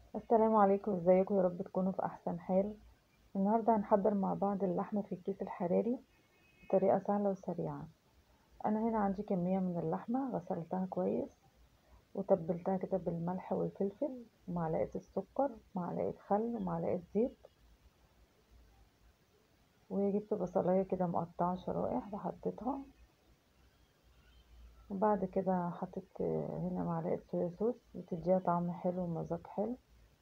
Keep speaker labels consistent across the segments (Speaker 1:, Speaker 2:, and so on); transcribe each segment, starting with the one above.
Speaker 1: السلام عليكم، ازيكم؟ يا رب تكونوا في احسن حال. النهارده هنحضر مع بعض اللحمه في الكيس الحراري بطريقه سهله وسريعه. انا هنا عندي كميه من اللحمه غسلتها كويس وتبلتها كده بالملح والفلفل ومعلقه السكر ومعلقه خل ومعلقه زيت، وجبت بصلايه كده مقطعه شرائح وحطيتها، وبعد كده حطيت هنا معلقه صويا صوص بتديها طعم حلو ومذاق حلو.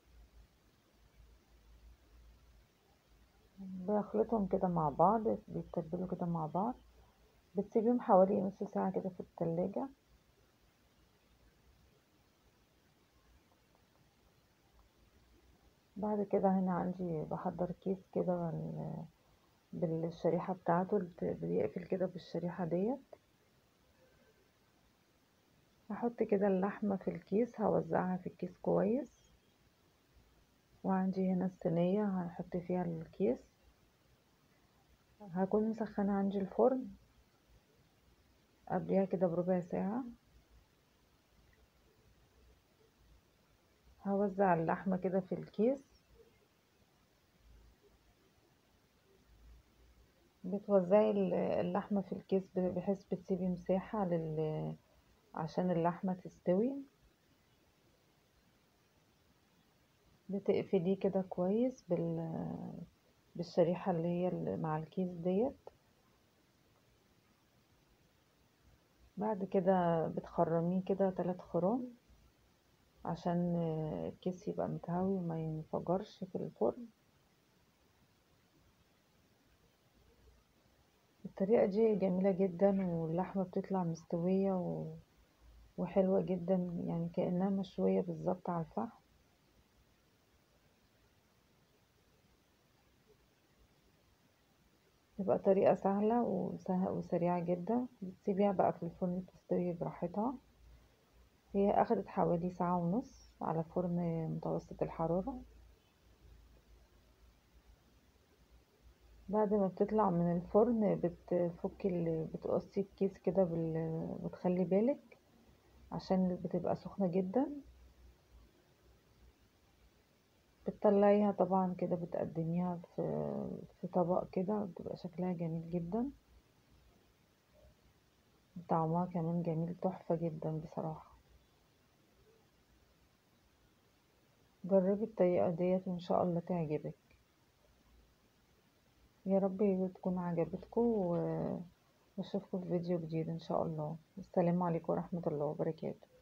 Speaker 1: بخلطهم كده مع بعض، بيتبلوا كده مع بعض، بتسيبيهم حوالي نص ساعة كده في التلاجة. بعد كده هنا عندي بحضر كيس كده بالشريحة بتاعته بيقفل كده بالشريحة ديت. هحط كده اللحمة في الكيس، هوزعها في الكيس كويس. وعندي هنا الصينية هنحط فيها الكيس. هكون مسخنة عندي الفرن قبلها كده بربع ساعة. هوزع اللحمة كده في الكيس. بتوزعي اللحمة في الكيس بحيث بتسيبي مساحة عشان اللحمة تستوي. بتقفليه كده كويس بالشريحة اللي هي مع الكيس ديت. بعد كده بتخرميه كده 3 خرام عشان الكيس يبقى متهوي وما ينفجرش في الفرن. الطريقة دي جميلة جدا، واللحمة بتطلع مستوية وحلوة جدا، يعني كأنها مشوية بالظبط على الفحم. تبقى طريقة سهلة وسريعة جدا. بتسيبيها بقى في الفرن تستوي براحتها. هي أخدت حوالي ساعة ونص على فرن متوسط الحرارة. بعد ما بتطلع من الفرن بتقصي الكيس كده بتخلي بالك عشان بتبقى سخنة جدا. بتطلعيها طبعا كده، بتقدميها في طبق كده، بتبقى شكلها جميل جدا. طعمها كمان جميل، تحفة جدا بصراحة. جربي الطريقة ديت وإن شاء الله تعجبك. يا رب تكون عجبتكم واشوفكم في فيديو جديد إن شاء الله. السلام عليكم ورحمة الله وبركاته.